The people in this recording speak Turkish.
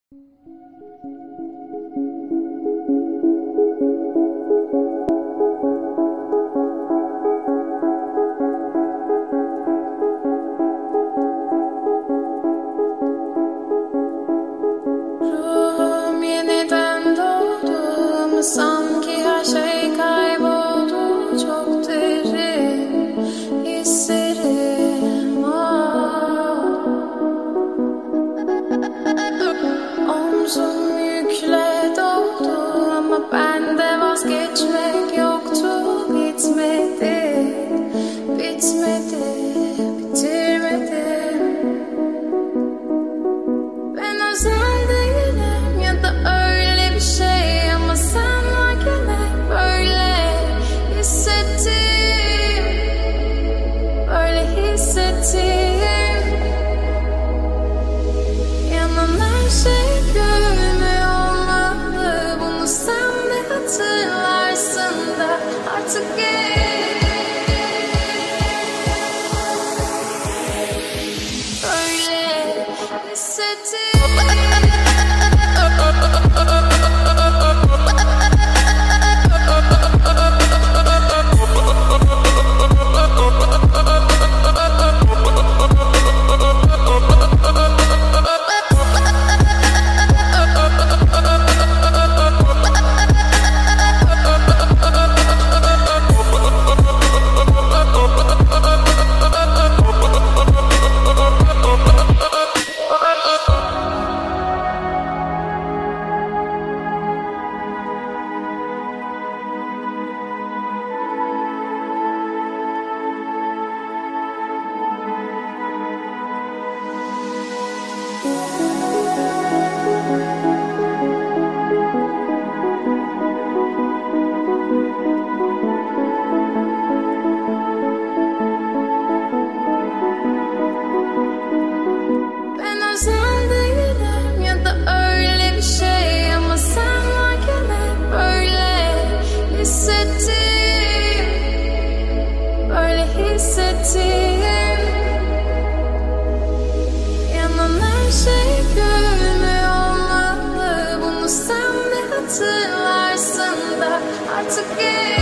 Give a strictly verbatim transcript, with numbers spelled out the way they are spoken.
Ruhum yeniden doğdu ama sanki her şey kayboldu. Çok derin hislerim var. Omzum yükle doldu ama bende vazgeçmek yoktu. Bitmedi, bitmedi, bitirmedim. Ben özel değilim ya da öyle bir şey ama sen varken hep böyle hissettim, böyle hissettim. Yanan her şey görünmüyor olmalı, bunu sen de hatırlarsın da artık gel. Böyle hissettim. Ben özel değilim ya da öyle bir şey ama sen varken hep böyle hissettim, böyle hissettim. Yanan her şey görünmüyor olmalı, bunu sen de hatırlarsın da artık gel.